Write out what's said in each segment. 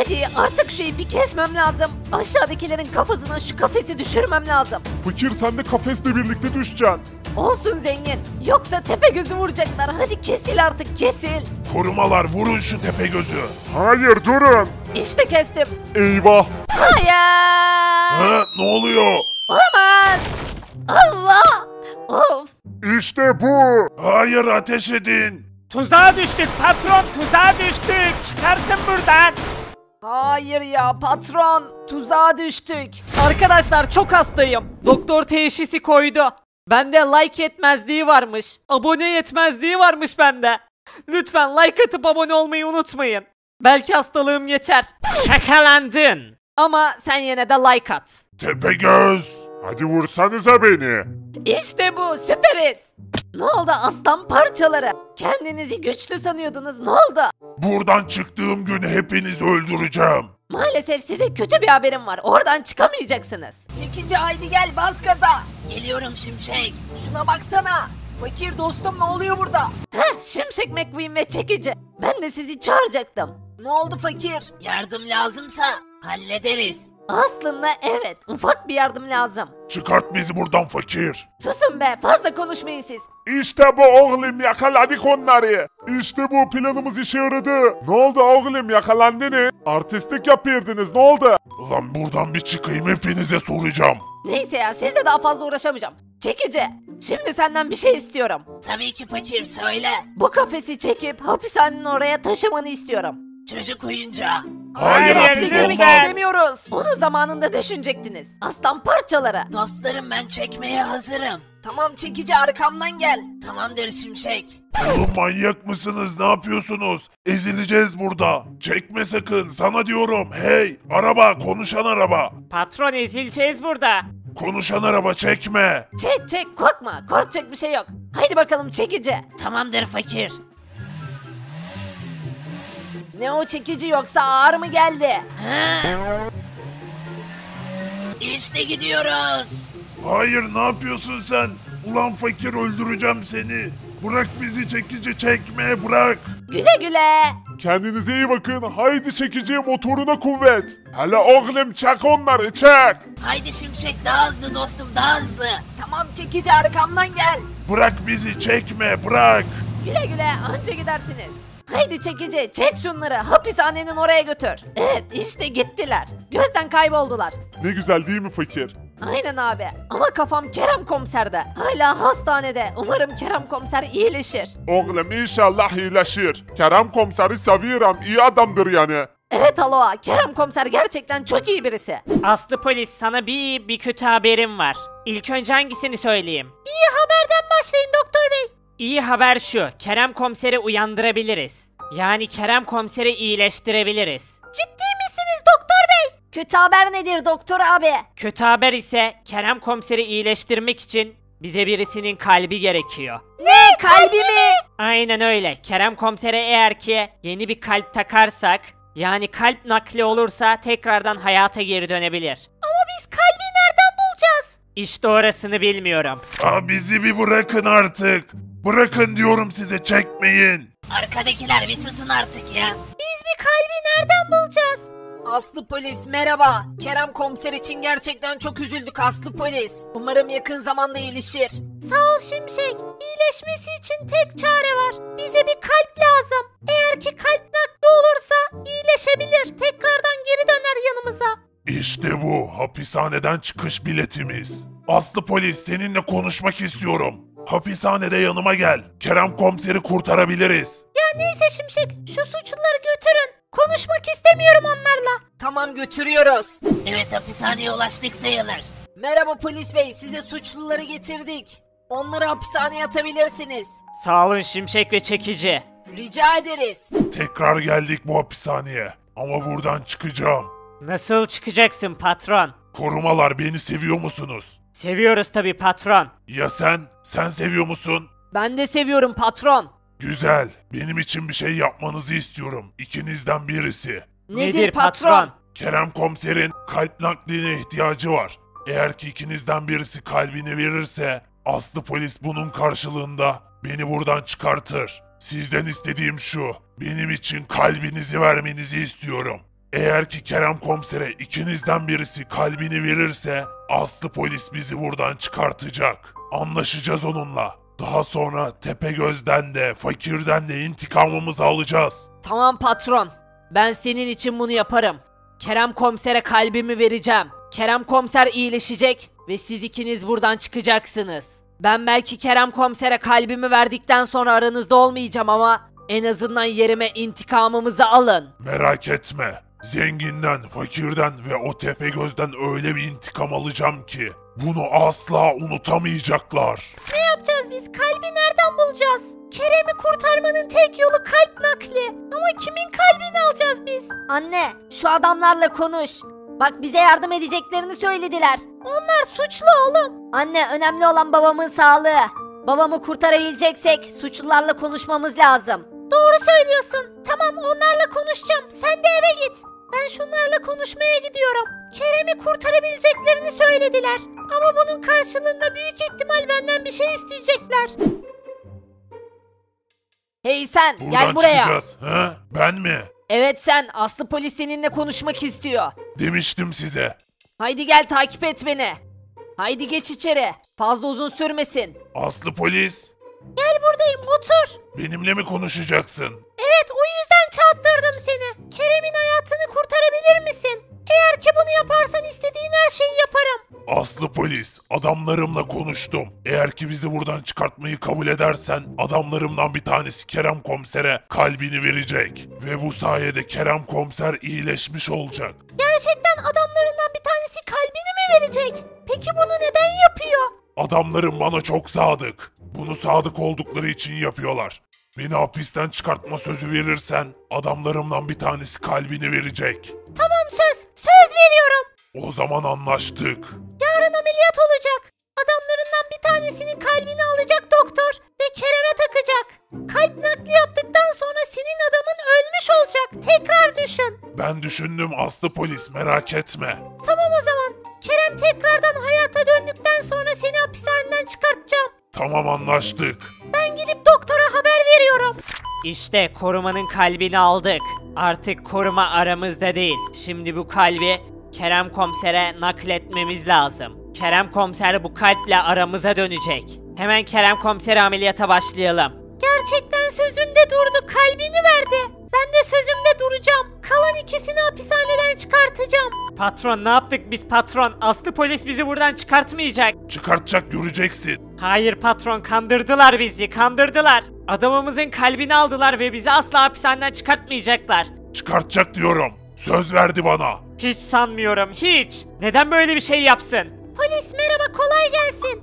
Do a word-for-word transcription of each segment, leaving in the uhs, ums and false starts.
Hadi artık şu ipi kesmem lazım. Aşağıdakilerin kafasına şu kafesi düşürmem lazım. Fakir sen de kafesle birlikte düşeceksin. Olsun zengin. Yoksa Tepegöz'ü vuracaklar. Hadi kesil artık kesil. Korumalar vurun şu Tepegöz'ü. Hayır durun. İşte kestim. Eyvah. Hayır. Ha, ne oluyor? Olamaz. Allah. Of. İşte bu. Hayır, ateş edin. Tuzağa düştük patron, tuzağa düştük. Çıkartın buradan. Hayır ya patron. Tuzağa düştük. Arkadaşlar çok hastayım. Doktor teşhisi koydu. Bende like yetmezliği varmış. Abone yetmezliği varmış bende. Lütfen like atıp abone olmayı unutmayın. Belki hastalığım geçer. Şakalandın. Ama sen yine de like at. Tepegöz. Hadi vursanıza beni. İşte bu süperiz. Ne oldu aslan parçaları? Kendinizi güçlü sanıyordunuz, ne oldu? Buradan çıktığım gün hepinizi öldüreceğim. Maalesef size kötü bir haberim var. Oradan çıkamayacaksınız. Çekici haydi gel bas gaza. Geliyorum Şimşek. Şuna baksana. Fakir dostum ne oluyor burada? Heh Şimşek McQueen ve Çekici. Ben de sizi çağıracaktım. Ne oldu fakir? Yardım lazımsa hallederiz. Aslında evet ufak bir yardım lazım. Çıkart bizi buradan fakir. Susun be fazla konuşmayın siz. İşte bu oğlum yakaladık onları. İşte bu planımız işe yaradı. Ne oldu oğlum yakalandınız? Artistlik yapıyordunuz ne oldu? Ulan buradan bir çıkayım hepinize soracağım. Neyse ya sizle daha fazla uğraşamayacağım. Çekici, şimdi senden bir şey istiyorum. Tabii ki fakir söyle. Bu kafesi çekip hapishanenin oraya taşımanı istiyorum. Çocuk oyuncağı. Hayır, Hayır, haksız lütfen. olmaz. İstemiyoruz. Onu zamanında düşünecektiniz. Aslan parçaları. Dostlarım ben çekmeye hazırım. Tamam çekici arkamdan gel. Tamamdır Şimşek. Oğlum manyak mısınız? Ne yapıyorsunuz? Ezileceğiz burada. Çekme sakın. Sana diyorum. Hey, araba, konuşan araba. Patron ezileceğiz burada. Konuşan araba çekme. Çek çek korkma. Korkacak bir şey yok. Haydi bakalım çekici. Tamamdır fakir. Ne o çekici yoksa ağır mı geldi? Ha? İşte gidiyoruz. Hayır, ne yapıyorsun sen? Ulan fakir, öldüreceğim seni. Bırak bizi, çekici çekme, bırak. Güle güle. Kendinize iyi bakın. Haydi çekici motoruna kuvvet. Hele oğlum çek onları çek. Haydi Şimşek daha hızlı dostum daha hızlı. Tamam çekici arkamdan gel. Bırak bizi, çekme, bırak. Güle güle anca gidersiniz. Haydi çekici çek şunları hapishanenin oraya götür. Evet işte gittiler. Gözden kayboldular. Ne güzel değil mi fakir? Aynen abi ama kafam Kerem komiserde. Hala hastanede. Umarım Kerem komiser iyileşir. Oğlum inşallah iyileşir. Kerem komiseri seviyorum. İyi adamdır yani. Evet Aloha Kerem komiser gerçekten çok iyi birisi. Aslı polis sana bir iyi bir kötü haberim var. İlk önce hangisini söyleyeyim? İyi haberden başlayın doktor bey. İyi haber şu. Kerem komiseri uyandırabiliriz. Yani Kerem komiseri iyileştirebiliriz. Ciddi misiniz doktor bey? Kötü haber nedir doktor abi? Kötü haber ise Kerem komiseri iyileştirmek için bize birisinin kalbi gerekiyor. Ne kalbi mi? Aynen öyle. Kerem komisere eğer ki yeni bir kalp takarsak, yani kalp nakli olursa tekrardan hayata geri dönebilir. Ama biz kalbi nereden bulacağız? İşte orasını bilmiyorum. Aa, bizi bir bırakın artık. Bırakın diyorum size, çekmeyin. Arkadakiler bir susun artık ya. Biz bir kalbi nereden bulacağız? Aslı polis merhaba. Kerem komiser için gerçekten çok üzüldük Aslı polis. Umarım yakın zamanda iyileşir. Sağ ol Şimşek. İyileşmesi için tek çare var. Bize bir kalp lazım. Eğer ki kalp nakli olursa iyileşebilir. Tekrardan geri döner yanımıza. İşte bu hapishaneden çıkış biletimiz. Aslı polis, seninle konuşmak istiyorum. Hapishanede yanıma gel. Kerem komiseri kurtarabiliriz. Ya neyse Şimşek şu suçluları götürün. Konuşmak istemiyorum onlarla. Tamam götürüyoruz. Evet hapishaneye ulaştık sayılır. Merhaba polis bey size suçluları getirdik. Onları hapishaneye atabilirsiniz. Sağ olun Şimşek ve Çekici. Rica ederiz. Tekrar geldik bu hapishaneye. Ama buradan çıkacağım. Nasıl çıkacaksın patron? Korumalar, beni seviyor musunuz? Seviyoruz tabii patron. Ya sen? Sen seviyor musun? Ben de seviyorum patron. Güzel. Benim için bir şey yapmanızı istiyorum. İkinizden birisi. Nedir, patron? Kerem komiserin kalp nakline ihtiyacı var. Eğer ki ikinizden birisi kalbini verirse Aslı polis bunun karşılığında beni buradan çıkartır. Sizden istediğim şu. Benim için kalbinizi vermenizi istiyorum. Eğer ki Kerem komisere ikinizden birisi kalbini verirse Aslı polis bizi buradan çıkartacak. Anlaşacağız onunla. Daha sonra Tepegöz'den de Fakir'den de intikamımızı alacağız. Tamam patron. Ben senin için bunu yaparım. Kerem komisere kalbimi vereceğim. Kerem komiser iyileşecek ve siz ikiniz buradan çıkacaksınız. Ben belki Kerem komisere kalbimi verdikten sonra aranızda olmayacağım ama en azından yerime intikamımızı alın. Merak etme. Zenginden, fakirden ve o Tepegöz'den öyle bir intikam alacağım ki bunu asla unutamayacaklar. Ne yapacağız biz? Kalbi nereden bulacağız? Kerem'i kurtarmanın tek yolu kalp nakli. Ama kimin kalbini alacağız biz? Anne, şu adamlarla konuş. Bak bize yardım edeceklerini söylediler. Onlar suçlu oğlum. Anne, önemli olan babamın sağlığı. Babamı kurtarabileceksek suçlularla konuşmamız lazım. Doğru söylüyorsun. Tamam, onlarla konuşacağım. Sen de eve git. Ben şunlarla konuşmaya gidiyorum. Kerem'i kurtarabileceklerini söylediler. Ama bunun karşılığında büyük ihtimal benden bir şey isteyecekler. Hey sen, Buradan gel buraya. çıkacağız. He? Ben mi? Evet sen, Aslı polis seninle konuşmak istiyor. Demiştim size. Haydi gel takip et beni. Haydi geç içeri. Fazla uzun sürmesin. Aslı polis, Gel buradayım, otur. benimle mi konuşacaksın? Evet, o yüzden çağırttırdım seni. Kerem'in hayatını kurtarabilir misin? Eğer ki bunu yaparsan istediğin her şeyi yaparım. Aslı polis, adamlarımla konuştum. Eğer ki bizi buradan çıkartmayı kabul edersen adamlarımdan bir tanesi Kerem komisere kalbini verecek. Ve bu sayede Kerem komiser iyileşmiş olacak. Gerçekten adamlarından bir tanesi kalbini mi verecek? Peki bunu neden yapıyor? Adamlarım bana çok sadık. Bunu sadık oldukları için yapıyorlar. Beni hapisten çıkartma sözü verirsen adamlarımdan bir tanesi kalbini verecek. Tamam söz, söz veriyorum. O zaman anlaştık. Yarın ameliyat olacak. Adamlarından bir tanesinin kalbini alacak doktor ve Kerem'e takacak. Kalp nakli yaptıktan sonra senin adamın ölmüş olacak. Tekrar düşün. Ben düşündüm Aslı polis, merak etme. Tamam o zaman. Kerem tekrardan hayata döndükten sonra seni hapishaneden çıkartacağım. Tamam, anlaştık. Ben gidip doktora haber veriyorum. İşte korumanın kalbini aldık. Artık koruma aramızda değil. Şimdi bu kalbi Kerem komisere nakletmemiz lazım. Kerem komiser bu kalple aramıza dönecek. Hemen Kerem komisere ameliyata başlayalım. Gerçekten sözünde durdu. Kalbini verdi. Ben de sözümde duracağım. Kalan ikisini hapishaneden çıkartacağım. Patron, ne yaptık biz patron? Aslı polis bizi buradan çıkartmayacak. Çıkartacak, göreceksin. Hayır patron, kandırdılar bizi, kandırdılar. Adamımızın kalbini aldılar ve bizi asla hapishaneden çıkartmayacaklar. Çıkartacak diyorum. Söz verdi bana. Hiç sanmıyorum, hiç. Neden böyle bir şey yapsın? Polis merhaba, kolay gelsin.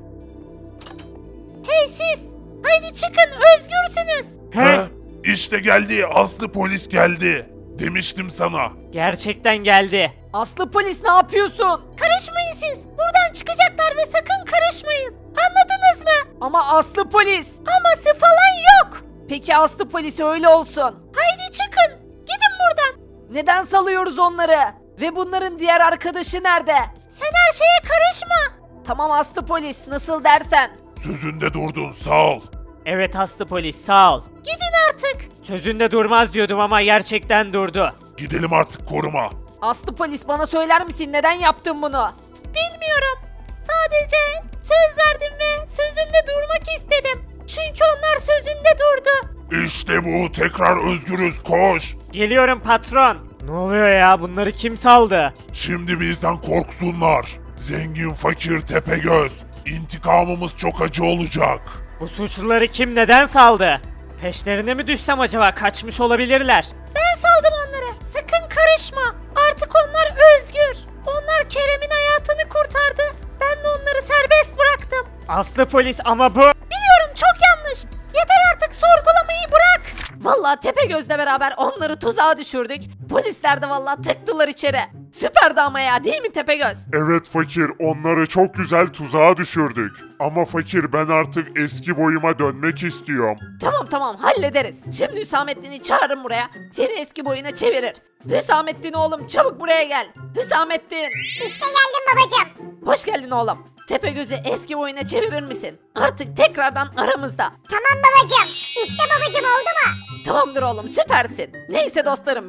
Hey siz! Haydi çıkın, özgürsünüz. He? İşte geldi, Aslı polis geldi. Demiştim sana. Gerçekten geldi. Aslı polis ne yapıyorsun? Karışmayın siz. Buradan çıkacaklar ve sakın karışmayın. Anladınız mı? Ama Aslı polis. Aması falan yok. Peki Aslı polis öyle olsun. Haydi çıkın. Gidin buradan. Neden salıyoruz onları? Ve bunların diğer arkadaşı nerede? Sen her şeye karışma. Tamam Aslı polis, nasıl dersen. Sözünde durdun, sağ ol. Evet Aslı polis, sağ ol. Gidin artık. Sözünde durmaz diyordum ama gerçekten durdu. Gidelim artık, koruma. Aslı polis, bana söyler misin neden yaptın bunu? Bilmiyorum. Sadece söz verdim ve sözümde durmak istedim. Çünkü onlar sözünde durdu. İşte bu, tekrar özgürüz, koş. Geliyorum patron. Ne oluyor ya, bunları kim saldı? Şimdi bizden korksunlar. Zengin, fakir, Tepegöz. İntikamımız çok acı olacak. Bu suçluları kim neden saldı? Peşlerine mi düşsem acaba, kaçmış olabilirler. Ben saldım onları. Sakın karışma. Artık onlar özgür. Onlar Kerem'in hayatını kurtardı. Ben de onları serbest bıraktım. Aslı polis ama bu... Biliyorum, çok yanlış. Yeter artık, sorgulamayı bırak. Vallahi Tepegöz'le beraber onları tuzağa düşürdük. Polisler de vallahi tıktılar içeri. Süperdi ama ya, değil mi Tepegöz? Evet fakir, onları çok güzel tuzağa düşürdük. Ama fakir, ben artık eski boyuma dönmek istiyorum. Tamam tamam, hallederiz. Şimdi Hüsamettin'i çağırın buraya. Seni eski boyuna çevirir. Hüsamettin oğlum, çabuk buraya gel. Hüsamettin. İşte geldim babacım. Hoş geldin oğlum. Tepegöz'ü eski boyuna çevirir misin? Artık tekrardan aramızda. Tamam babacım. İşte babacım, oldu mu? Tamamdır oğlum, süpersin. Neyse dostlarım, kötü adam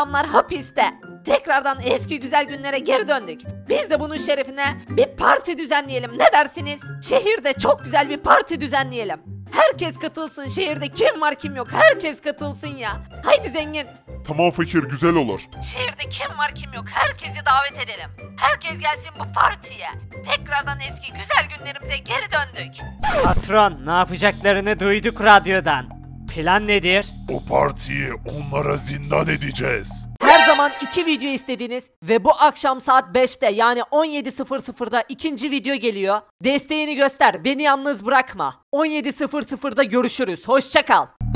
adamlar hapiste. Tekrardan eski güzel günlere geri döndük. Biz de bunun şerefine bir parti düzenleyelim. Ne dersiniz? Şehirde çok güzel bir parti düzenleyelim. Herkes katılsın. Şehirde kim var kim yok. Herkes katılsın ya. Haydi zengin. Tamam fakir, güzel olur. Şehirde kim var kim yok. Herkesi davet edelim. Herkes gelsin bu partiye. Tekrardan eski güzel günlerimize geri döndük. Patron, ne yapacaklarını duyduk radyodan. Plan nedir? O partiyi onlara zindan edeceğiz. Her zaman iki video istediniz ve bu akşam saat beşte yani on yedi sıfır sıfırda ikinci video geliyor. Desteğini göster, beni yalnız bırakma. on yedi sıfır sıfırda görüşürüz. Hoşça kal.